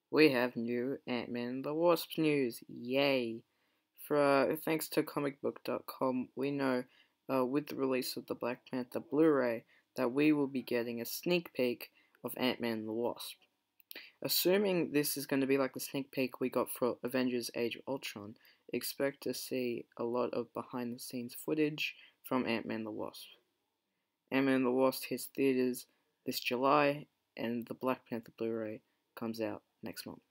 We have new Ant-Man and the Wasp news. Yay! Thanks to comicbook.com, we know with the release of the Black Panther Blu-ray that we will be getting a sneak peek of Ant-Man and the Wasp. Assuming this is going to be like the sneak peek we got for Avengers Age of Ultron, expect to see a lot of behind-the-scenes footage from Ant-Man and the Wasp. Ant-Man and the Wasp hits theaters this July, and the Black Panther Blu-ray comes out next month.